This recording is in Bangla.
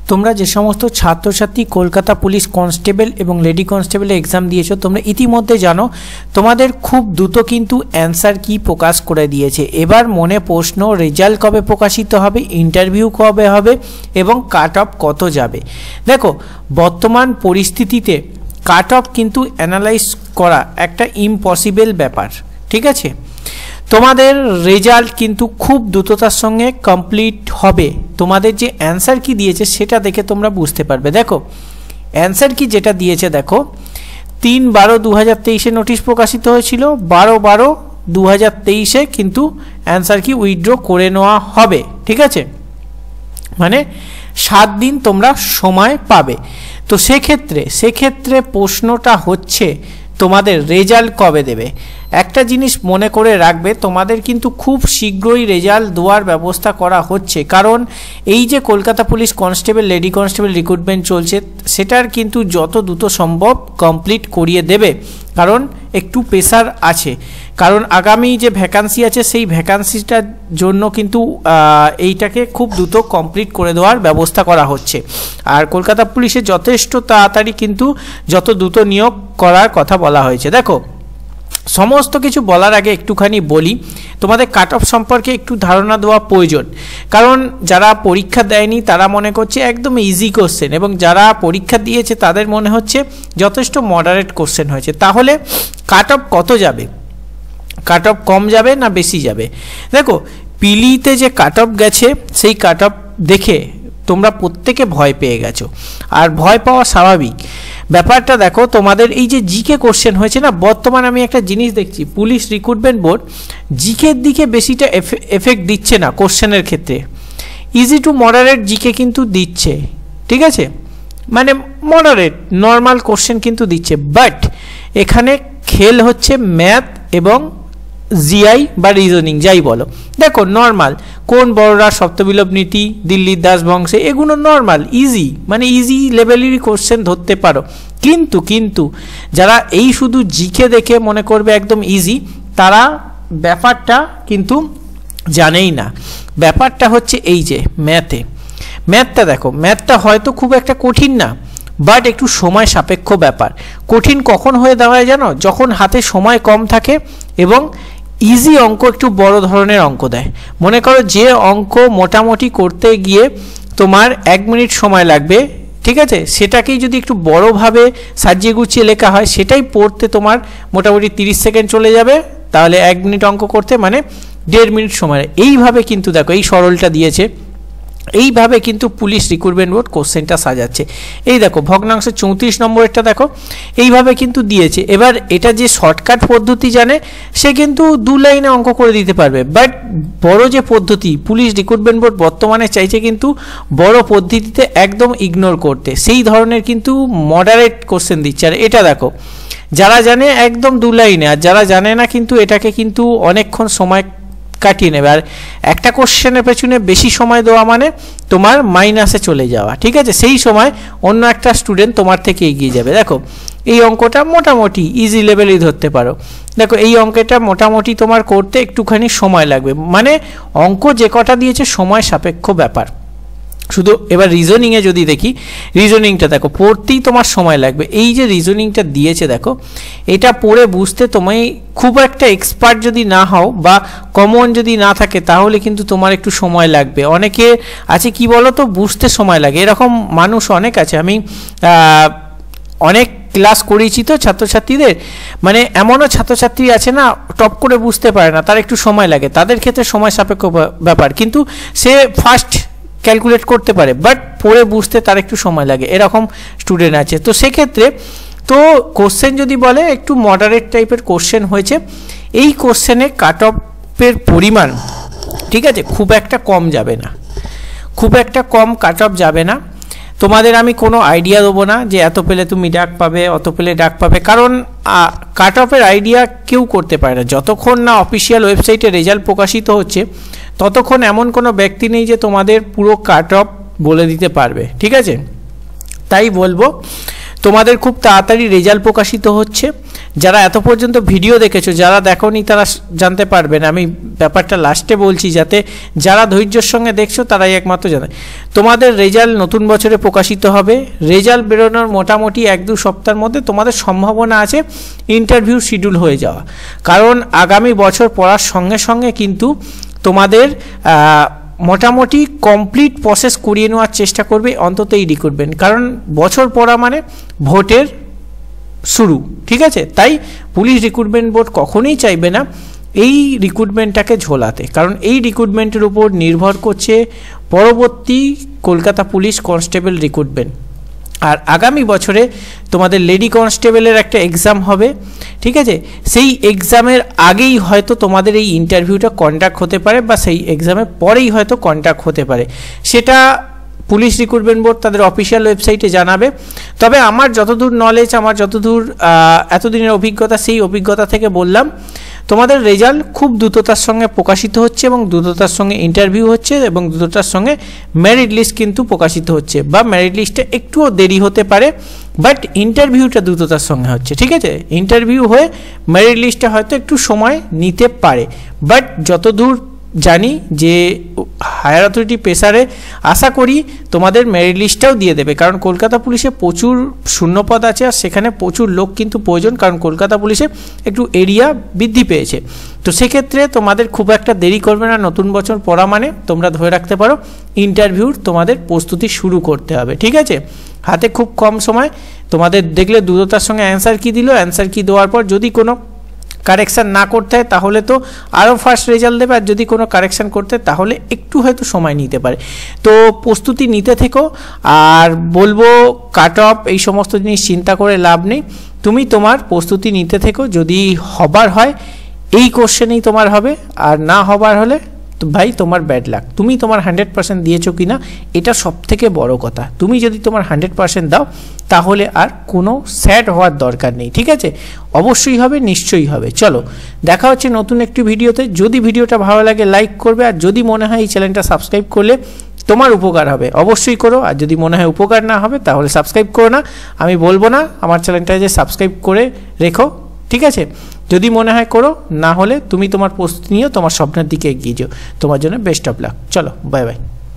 তোমরা যে সমস্ত ছাত্রছাত্রী কলকাতা পুলিশ কনস্টেবল এবং লেডি কনস্টেবল এক্সাম দিয়েছো তোমরা ইতিমধ্যে জানো তোমাদের খুব দ্রুত কিন্তু অ্যান্সার কি প্রকাশ করে দিয়েছে। এবার মনে প্রশ্ন, রেজাল্ট কবে প্রকাশিত হবে, ইন্টারভিউ কবে হবে এবং কাট অফ কত যাবে। দেখো বর্তমান পরিস্থিতিতে কাট অফ কিন্তু অ্যানালাইজ করা একটা ইম্পসিবল ব্যাপার, ঠিক আছে। তোমাদের রেজাল্ট কিন্তু খুব দ্রুততার সঙ্গে কমপ্লিট হবে। তোমাদের যে অ্যান্সার কি দিয়েছে সেটা দেখে তোমরা বুঝতে পারবে। দেখো অ্যান্সার কি যেটা দিয়েছে, দেখো 3/12/2023 নোটিশ প্রকাশিত হয়েছিল, 12/12/2023 কিন্তু অ্যান্সার কি উইথড্র করে নেওয়া হবে, ঠিক আছে। মানে 7 দিন তোমরা সময় পাবে। তো সেক্ষেত্রে প্রশ্নটা হচ্ছে তোমাদের রেজাল্ট কবে দেবে। একটা জিনিস মনে করে রাখবে, তোমাদের কিন্তু খুব শীঘ্রই রেজাল্ট দেওয়ার ব্যবস্থা করা হচ্ছে, কারণ এই যে Kolkata police constable lady constable recruitment চলছে সেটার কিন্তু যত দ্রুত সম্ভব কমপ্লিট করিয়ে দেবে, কারণ একটু প্রেসার আছে, কারণ আগামী যে ভ্যাকান্সি আছে সেই ভ্যাকান্সিটার জন্য কিন্তু এইটাকে খুব দ্রুত কমপ্লিট করে দেওয়ার ব্যবস্থা করা হচ্ছে। আর কলকাতা পুলিশে যথেষ্ট তাড়াতাড়ি কিন্তু যত দ্রুত নিয়োগ করার কথা বলা হয়েছে। দেখো সমস্ত কিছু বলার আগে একটুখানি বলি, তোমাদের কাট অফ সম্পর্কে একটু ধারণা দেওয়া প্রয়োজন, কারণ যারা পরীক্ষা দেয়নি তারা মনে করছে একদম ইজি কোশ্চেন, এবং যারা পরীক্ষা দিয়েছে তাদের মনে হচ্ছে যথেষ্ট মডারেট কোশ্চেন হয়েছে। তাহলে কাট অফ কত যাবে, কাট অফ কম যাবে না বেশি যাবে? দেখো পিলিতে যে কাট অফ গেছে সেই কাট অফ দেখে তোমরা প্রত্যেকে ভয় পেয়ে গেছো, আর ভয় পাওয়া স্বাভাবিক। ব্যাপারটা দেখো, তোমাদের এই যে জিকে কোশ্চেন হয়েছে না, বর্তমানে আমি একটা জিনিস দেখছি পুলিশ রিক্রুটমেন্ট বোর্ড জিকের দিকে বেশিটা এফেক্ট দিচ্ছে না কোশ্চেনের ক্ষেত্রে, ইজি টু মডারেট জিকে কিন্তু দিচ্ছে, ঠিক আছে, মানে মডারেট নর্মাল কোশ্চেন কিন্তু দিচ্ছে। বাট এখানে খেল হচ্ছে ম্যাথ এবং জিআই বা রিজনিং যাই বলো। দেখো নর্মাল কোন বড়রা সপ্তবিলোপ নীতি, দিল্লির দাস বংশে, এগুলো নর্মাল ইজি, মানে ইজি লেভেলেরই কোশ্চেন ধরতে পারো। কিন্তু যারা এই শুধু জিকে দেখে মনে করবে একদম ইজি, তারা ব্যাপারটা কিন্তু জানেই না। ব্যাপারটা হচ্ছে এই যে ম্যাথটা দেখো, ম্যাথটা হয়তো খুব একটা কঠিন না, বাট একটু সময় সাপেক্ষ ব্যাপার। কঠিন কখন হয়ে দাঁড়ায় জানো? যখন হাতে সময় কম থাকে এবং ইজি অঙ্ক একটু বড় ধরনের অঙ্ক দেয়। মনে করো যে অঙ্ক মোটামুটি করতে গিয়ে তোমার 1 মিনিট সময় লাগবে, ঠিক আছে, সেটাকেই যদি একটু বড়োভাবে সাজিয়ে গুছিয়ে লেখা হয় সেটাই পড়তে তোমার মোটামুটি 30 সেকেন্ড চলে যাবে, তাহলে 1 মিনিট অঙ্ক করতে মানে 1.5 মিনিট সময়। এইভাবে কিন্তু দেখো এই সরলটা দিয়েছে, এইভাবে কিন্তু পুলিশ রিক্রুটমেন্ট বোর্ড কোশ্চেনটা সাজাচ্ছে। এই দেখো ভগ্নাংশের 34 নম্বরেরটা দেখো এইভাবে কিন্তু দিয়েছে। এবার এটা যে শর্টকাট পদ্ধতি জানে সে কিন্তু 2 লাইনে অঙ্ক করে দিতে পারবে, বাট বড় যে পদ্ধতি পুলিশ রিক্রুটমেন্ট বোর্ড বর্তমানে চাইছে কিন্তু বড় পদ্ধতিতে একদম ইগনোর করতে, সেই ধরনের কিন্তু মডারেট কোশ্চেন দিচ্ছে। আর এটা দেখো যারা জানে একদম 2 লাইনে, আর যারা জানে না কিন্তু এটাকে কিন্তু অনেকক্ষণ সময় কাটিয়ে নেবে। আর একটা কোশ্চেনের পেছনে বেশি সময় দেওয়া মানে তোমার মাইনাসে চলে যাওয়া, ঠিক আছে, সেই সময় অন্য একটা স্টুডেন্ট তোমার থেকে এগিয়ে যাবে। দেখো এই অঙ্কটা মোটামুটি ইজি লেভেলেই ধরতে পারো। দেখো এই অঙ্কটা মোটামুটি তোমার করতে একটুখানি সময় লাগবে, মানে অঙ্ক যে কটা দিয়েছে সময় সাপেক্ষ ব্যাপার। শুধু এবার রিজনিংয়ে যদি দেখি, রিজনিংটা দেখো পড়তেই তোমার সময় লাগবে। এই যে রিজনিংটা দিয়েছে দেখো, এটা পড়ে বুঝতে তুমি খুব একটা এক্সপার্ট যদি না হও বা কমন যদি না থাকে তাহলে কিন্তু তোমার একটু সময় লাগবে। অনেকে আছে কি বলো তো, বুঝতে সময় লাগে, এরকম মানুষ অনেক আছে। আমি অনেক ক্লাস করিয়েছি তো ছাত্রছাত্রীদের, মানে এমনও ছাত্রছাত্রী আছে না টপ করে বুঝতে পারে না, তার একটু সময় লাগে, তাদের ক্ষেত্রে সময় সাপেক্ষ ব্যাপার, কিন্তু সে ফার্স্ট ক্যালকুলেট করতে পারে, বাট পড়ে বুঝতে তার একটু সময় লাগে, এরকম স্টুডেন্ট আছে। তো সেক্ষেত্রে তো কোশ্চেন যদি বলে একটু মডারেট টাইপের কোশ্চেন হয়েছে, এই কোশ্চেনে কাট অফের পরিমাণ, ঠিক আছে, খুব একটা কম যাবে না, খুব একটা কম কাট অফ যাবে না। তোমাদের আমি কোনো আইডিয়া দেবো না যে এত পেলে তুমি ডাক পাবে, অত পেলে ডাক পাবে, কারণ কাট অফের আইডিয়া কেউ করতে পারে না। যতক্ষণ না অফিসিয়াল ওয়েবসাইটে রেজাল্ট প্রকাশিত হচ্ছে ততক্ষণ এমন কোনো ব্যক্তি নেই যে তোমাদের পুরো কাট অফ বলে দিতে পারবে, ঠিক আছে। তাই বলবো তোমাদের খুব তাড়াতাড়ি রেজাল্ট প্রকাশিত হচ্ছে, যারা এত পর্যন্ত ভিডিও দেখেছো, যারা দেখোনি তারা জানতে পারবে না, আমি ব্যাপারটা লাস্টে বলছি যাতে যারা ধৈর্যের সঙ্গে দেখছো তারাই একমাত্র জানে। তোমাদের রেজাল্ট নতুন বছরে প্রকাশিত হবে। রেজাল্ট বেরোনোর মোটামুটি 1-2 সপ্তাহের মধ্যে তোমাদের সম্ভাবনা আছে ইন্টারভিউ শিডিউল হয়ে যাওয়া, কারণ আগামী বছর পড়ার সঙ্গে সঙ্গে কিন্তু তোমাদের মোটামুটি কমপ্লিট প্রসেস করিয়ে নেওয়ার চেষ্টা করবে অন্তত এই রিক্রুটমেন্ট, কারণ বছর পড়া মানে ভোটের শুরু, ঠিক আছে? তাই পুলিশ রিক্রুটমেন্ট বোর্ড কখনোই চাইবে না এই রিক্রুটমেন্টটাকে ঝোলাতে, কারণ এই রিক্রুটমেন্টের উপর নির্ভর করছে পরবর্তী কলকাতা পুলিশ কনস্টেবল রিক্রুটমেন্ট। আর আগামী বছরে তোমাদের লেডি কনস্টেবলের একটা এক্সাম হবে, ঠিক আছে? সেই এক্সামের আগেই হয়তো তোমাদের এই ইন্টারভিউটা কন্ডাক্ট হতে পারে, বা সেই এক্সামের পরেই হয়তো কন্ডাক্ট হতে পারে, সেটা পুলিশ রিক্রুটমেন্ট বোর্ড তাদের অফিসিয়াল ওয়েবসাইটে জানাবে। তবে আমার যতদূর নলেজ, আমার যতদূর এতদিনের অভিজ্ঞতা, সেই অভিজ্ঞতা থেকে বললাম তোমাদের রেজাল্ট খুব দ্রুততার সঙ্গে প্রকাশিত হচ্ছে, এবং দ্রুততার সঙ্গে ইন্টারভিউ হচ্ছে, এবং দ্রুততার সঙ্গে মেরিট লিস্ট কিন্তু প্রকাশিত হচ্ছে, বা মেরিট লিস্টে একটুও দেরি হতে পারে, বাট ইন্টারভিউটা দ্রুততার সঙ্গে হচ্ছে, ঠিক আছে? ইন্টারভিউ হয়ে মেরিট লিস্টে হয়তো একটু সময় নিতে পারে, বাট যতদূর জানি যে হায়ার অথরিটি প্রেসারে আশা করি তোমাদের মেরিট লিস্টটাও দিয়ে দেবে, কারণ কলকাতা পুলিশে প্রচুর শূন্যপদ আছে, আর সেখানে প্রচুর লোক কিন্তু প্রয়োজন, কারণ কলকাতা পুলিশে একটু এরিয়া বৃদ্ধি পেয়েছে। তো সেক্ষেত্রে তোমাদের খুব একটা দেরি করবে না, নতুন বছর পড়া মানে তোমরা ধরে রাখতে পারো ইন্টারভিউর তোমাদের প্রস্তুতি শুরু করতে হবে, ঠিক আছে? হাতে খুব কম সময়, তোমাদের দেখলে দ্রুততার সঙ্গে অ্যান্সার কি দিল, অ্যান্সার কি দেওয়ার পর যদি কোনো কারেকশান না করতে হয় তাহলে তো আরও ফাস্ট রেজাল্ট দেবে, আর যদি কোনো কারেকশান করতে তাহলে একটু হয়তো সময় নিতে পারে। তো প্রস্তুতি নিতে থেকো, আর বলবো কাট অফ এই সমস্ত জিনিস চিন্তা করে লাভ নেই, তুমি তোমার প্রস্তুতি নিতে থেকো। যদি হবার হয় এই কোশ্চেনেই তোমার হবে, আর না হবার হলে তো ভাই তোমার ব্যাড লাক। তুমি তোমার 100% দিয়েছো কি না এটা সবথেকে বড় কথা। তুমি যদি তোমার 100% দাও তাহলে আর কোনো স্যাড হওয়ার দরকার নেই, ঠিক আছে? অবশ্যই হবে, নিশ্চয়ই হবে। চলো দেখা হচ্ছে নতুন একটি ভিডিওতে। যদি ভিডিওটা ভালো লাগে লাইক করবে, আর যদি মনে হয় এই চ্যানেলটা সাবস্ক্রাইব করলে তোমার উপকার হবে অবশ্যই করো, আর যদি মনে হয় উপকার না হবে তাহলে সাবস্ক্রাইব করো না। আমি বলবো না আমার চ্যানেলটা যে সাবস্ক্রাইব করে রেখো, ঠিক আছে? যদি মনে হয় করো, না হলে তুমি তোমার প্রস্তুতি নিয়ে তোমার স্বপ্নের দিকে এগিয়ে যাও। তোমার জন্য বেস্ট অফ লাক। চলো বাই বাই।